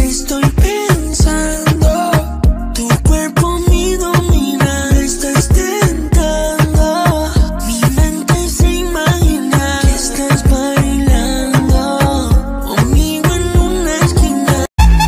Estoy pensando, tu cuerpo me domina, me estás tentando, mi mente se imagina que estás bailando conmigo en una esquina.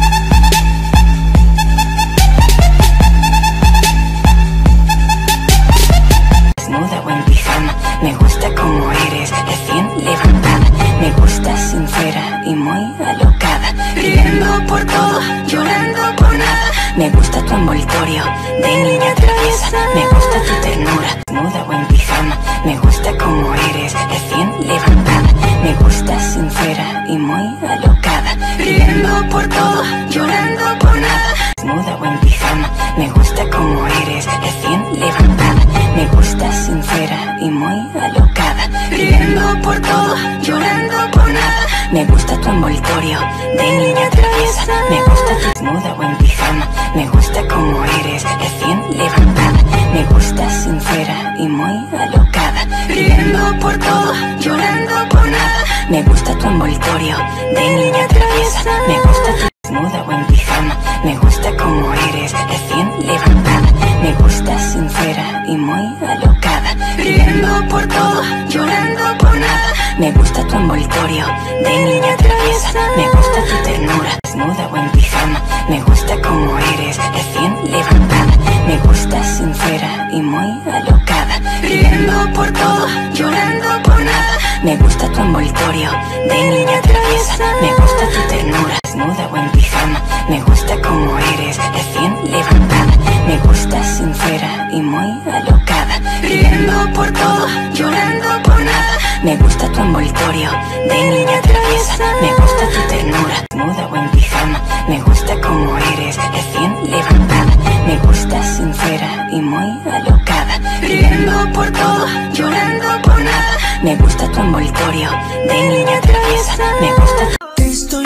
Desnuda o en pijama, me gusta como eres, recién levantada, me gusta sincera y muy alocada, riendo por todo, llorando por nada, me gusta tu envoltorio de niña traviesa, me gusta tu ternura. Desnuda o en pijama, me gusta como eres, recién levantada, me gusta sincera y muy alocada, riendo por todo, llorando por nada. Desnuda o en pijama, me gusta como eres, recién levantada, me gusta sincera y muy alocada, riendo por todo, llorando por nada, me gusta tu envoltorio de niña traviesa, me gusta tu desnuda o en pijama, me gusta como eres, recién levantada, me gusta sincera y muy alocada, riendo por todo, llorando por nada, me gusta tu envoltorio de niña traviesa, me gusta tu desnuda o en pijama, me gusta como eres, recién levantada, me gusta sincera y muy alocada, riendo por todo, llorando por nada, me gusta tu envoltorio de niña traviesa, me gusta tu ternura. Desnuda o en pijama, me gusta como eres, recién levantada, me gusta sincera y muy alocada, riendo por todo, llorando por nada, me gusta tu envoltorio de niña traviesa, me gusta tu ternura. Desnuda o en pijama, me gusta como eres, recién levantada, me gusta sincera y muy alocada, riendo por todo, llorando por nada, me gusta tu envoltorio de niña traviesa, me gusta tu ternura. Desnuda o en pijama, me gusta como eres, recién levantada, me gusta sincera y muy alocada, riendo por todo, llorando por nada, me gusta tu envoltorio de niña traviesa, me gusta tu...